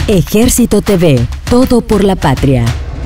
Ejército TV, todo por la patria.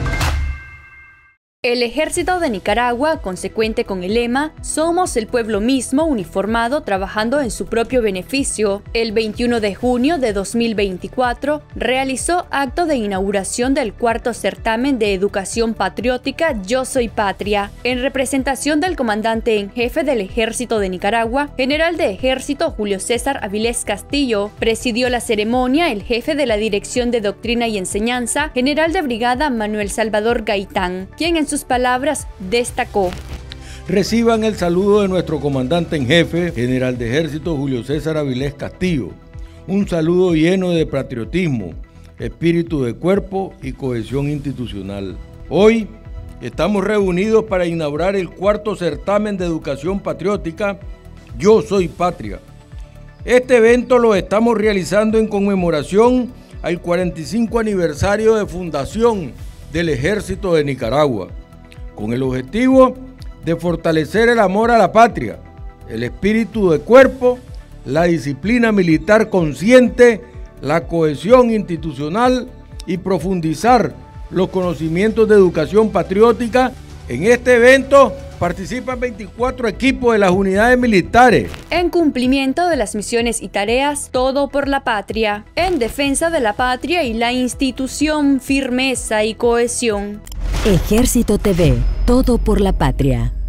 El Ejército de Nicaragua, consecuente con el lema "Somos el pueblo mismo uniformado trabajando en su propio beneficio", el 21 de junio de 2024 realizó acto de inauguración del cuarto certamen de educación patriótica Yo Soy Patria, en representación del comandante en jefe del Ejército de Nicaragua, general de Ejército Julio César Avilés Castillo. Presidió la ceremonia el jefe de la Dirección de Doctrina y Enseñanza, general de brigada Manuel Salvador Gaitán, quien en sus palabras destacó: Reciban el saludo de nuestro comandante en jefe, general de Ejército Julio César Avilés Castillo. Un saludo lleno de patriotismo, espíritu de cuerpo y cohesión institucional. Hoy estamos reunidos para inaugurar el cuarto certamen de educación patriótica Yo Soy Patria. Este evento lo estamos realizando en conmemoración al 45 aniversario de fundación del Ejército de Nicaragua, con el objetivo de fortalecer el amor a la patria, el espíritu de cuerpo, la disciplina militar consciente, la cohesión institucional y profundizar los conocimientos de educación patriótica. En este evento participan 24 equipos de las unidades militares. En cumplimiento de las misiones y tareas, todo por la patria, en defensa de la patria y la institución, firmeza y cohesión. Ejército TV, todo por la patria.